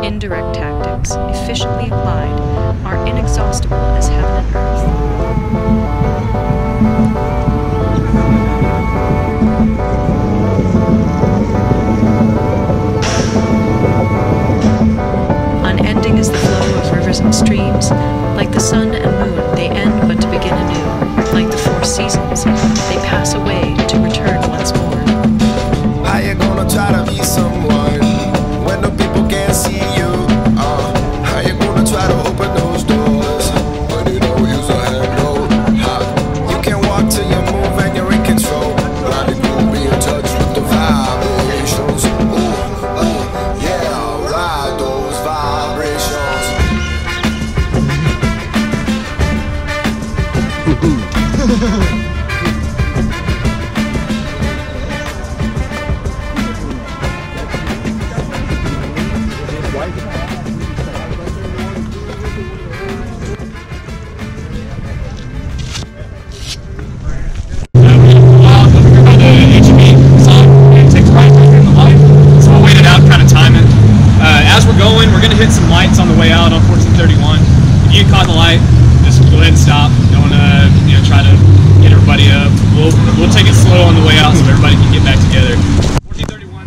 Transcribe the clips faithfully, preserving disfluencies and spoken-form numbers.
Indirect tactics, efficiently applied, are inexhaustible as heaven and earth. Unending is the flow of rivers and streams. Like the sun and moon, they end but to begin anew. Like the four seasons, they pass away to return once more. How you gonna try to be someone when the people can't see you? Uh, how you gonna try to open those doors when you don't use a handle? How you can walk till you move and you're in control. Riding you'll be in touch with the vibrations. Ooh, uh, yeah, ride those vibrations. Hit some lights on the way out on fourteen thirty-one. If you get caught in the light, just go ahead and stop. Don't uh, you know, try to get everybody up. We'll we'll take it slow on the way out so everybody can get back together. fourteen thirty-one.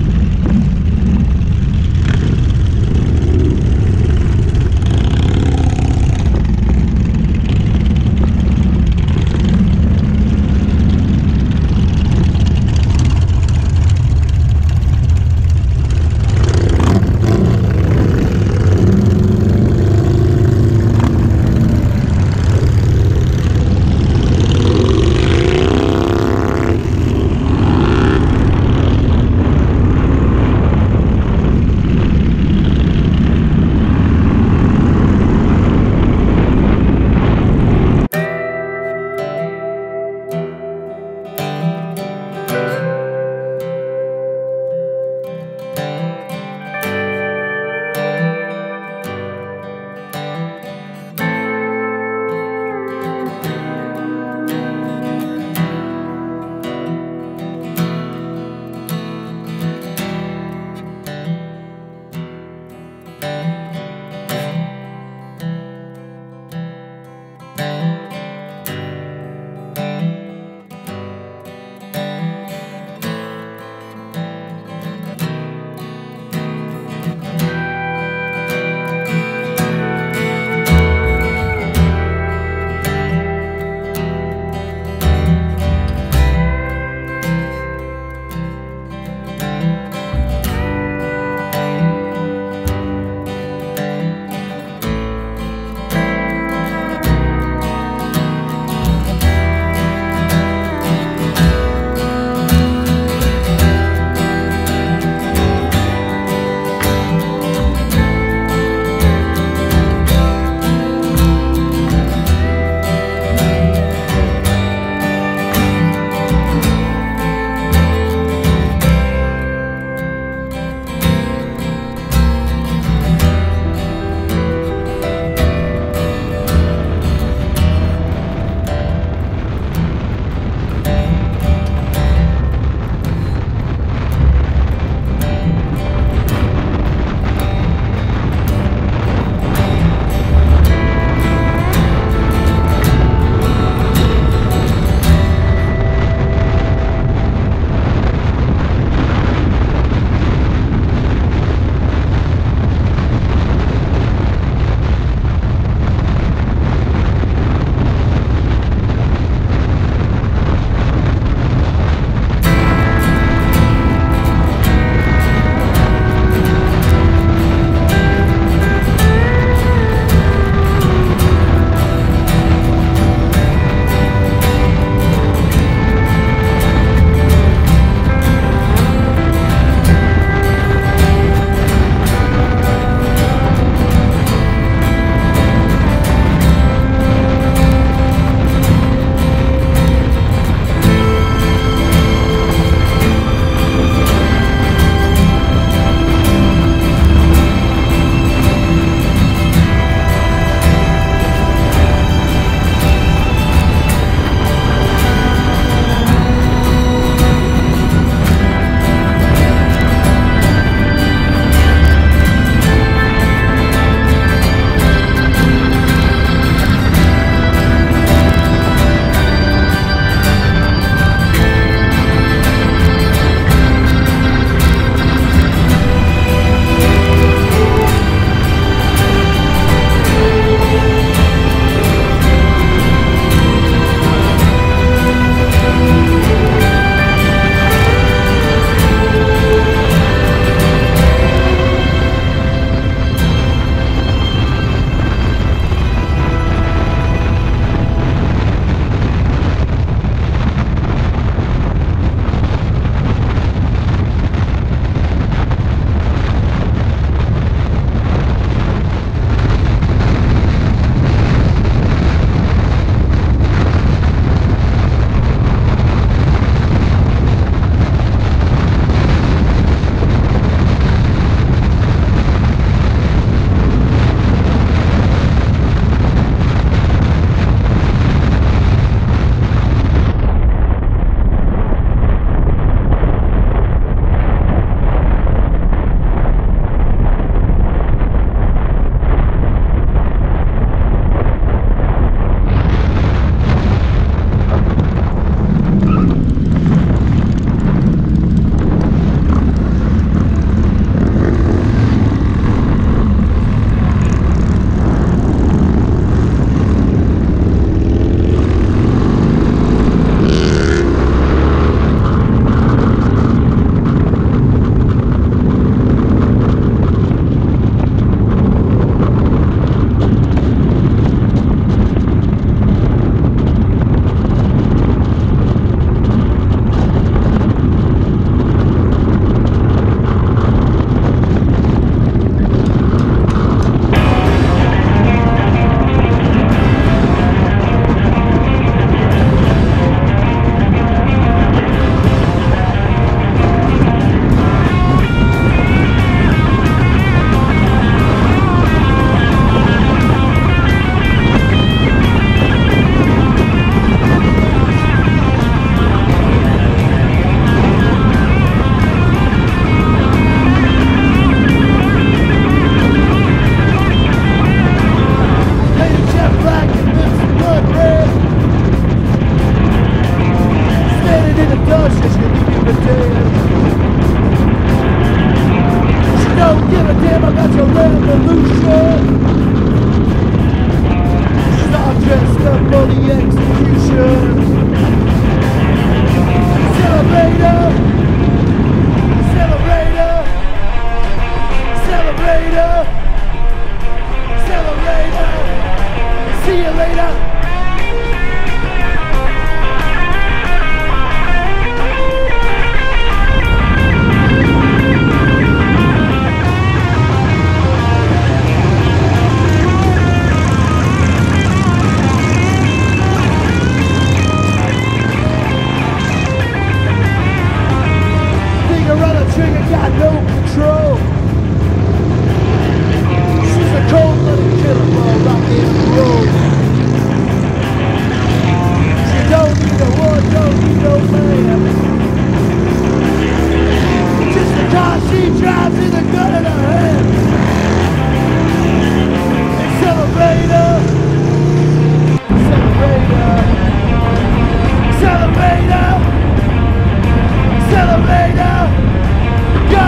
am about to revolution. Start dressed up for the execution. Celebrator, celebrator, celebrator, celebrator. See you later. Trigger got no control. She's a cold-blooded killer for rock and roll. She don't need a war, don't need no man. Just the car she drives in the gun in her hand. Celebrator, celebrator, celebrator, celebrator. Go!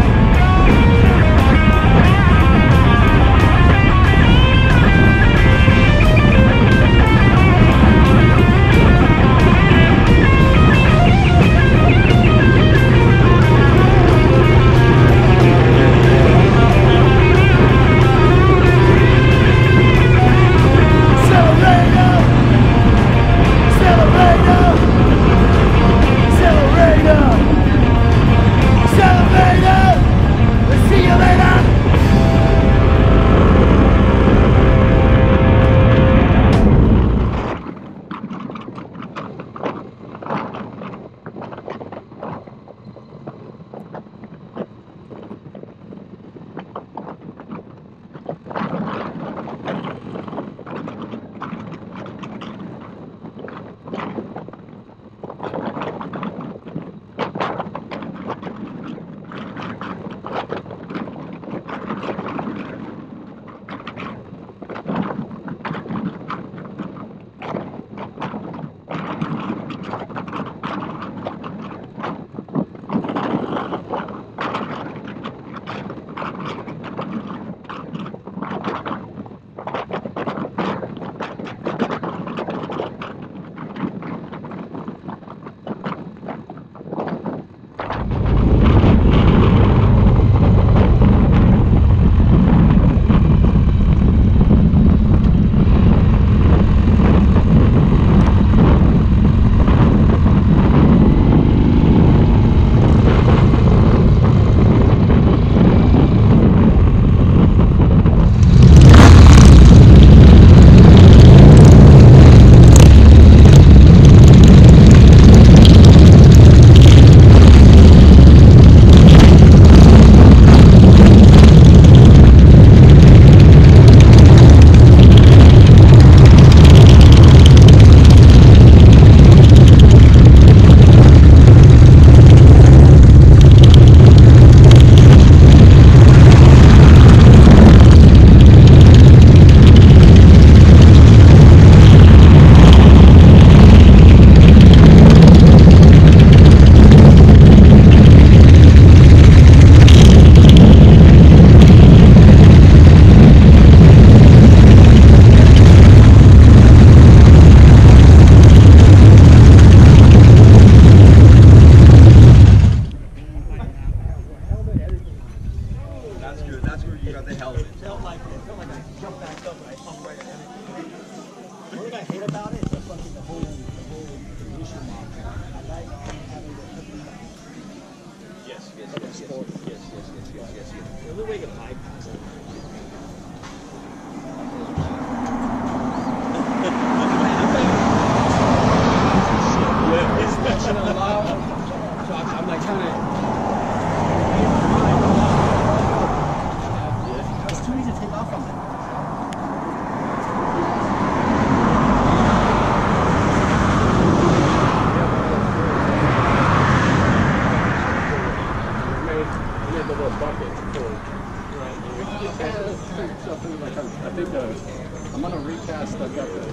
I'm gonna recast. I've got the.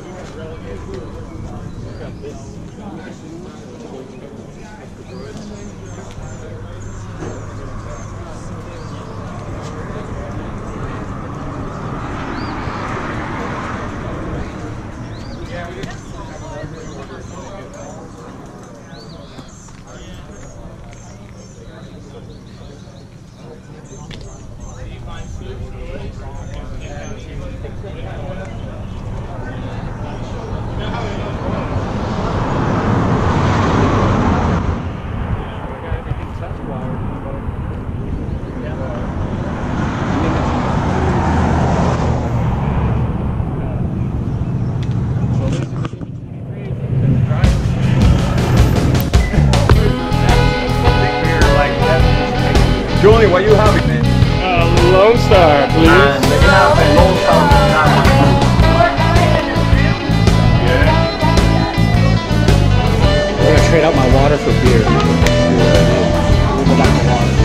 I've got this. Julie, what you having, man? Uh, Lone Star, please. And they can have a Lone Star. I'm gonna trade out my water for beer. We'll go back to water.